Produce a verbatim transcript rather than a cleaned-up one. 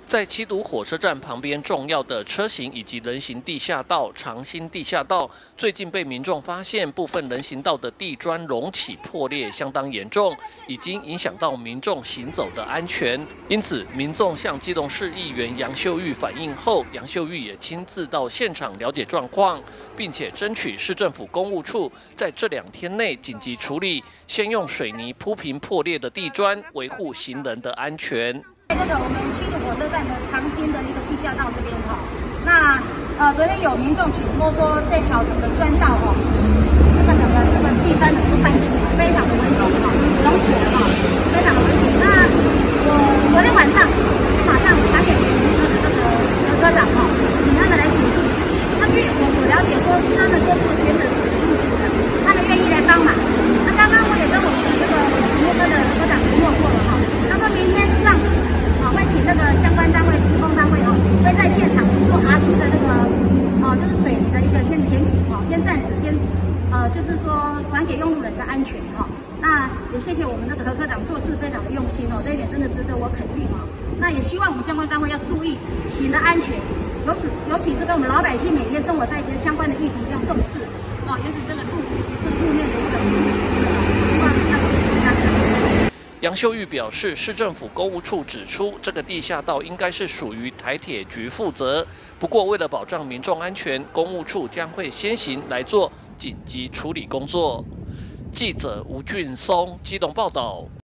在七堵火车站旁边重要的车行以及人行地下道长兴地下道，最近被民众发现部分人行道的地砖隆起破裂相当严重，已经影响到民众行走的安全。因此，民众向基隆市议员杨秀玉反映后，杨秀玉也亲自到现场了解状况，并且争取市政府公务处在这两天内紧急处理，先用水泥铺平破裂的地砖，维护行人的安全。 在这个我们七堵火车站的长兴的一个地下道这边哈，那呃昨天有民众请托说这条整个砖道哈，这个整个这个地砖的不干净，非常的危险哈，隆起来哈，非常的危险。那我昨天晚上马上传给我们的这个核科长哈，请他们来协助。那据我所了解说，他们说这个全责是入组的，他们愿意来帮忙。那刚刚我也跟我们的这个土木科的科长联络过了哈，他说明天上午。 会请那个相关单位、施工单位哈，会在现场做 R C 的这个哦，就是水泥的一个先填平哈，先暂时先呃，就是说还给用路人的安全哈。那也谢谢我们那个何科长做事非常的用心哦，这一点真的值得我肯定哦。那也希望我们相关单位要注意行的安全，尤其尤其是跟我们老百姓每天生活在一些相关的议题要重视哦，尤其这个路这个路面的一个希望那个加强。 杨秀玉表示，市政府公务处指出，这个地下道应该是属于台铁局负责。不过，为了保障民众安全，公务处将会先行来做紧急处理工作。记者吴俊松基隆报道。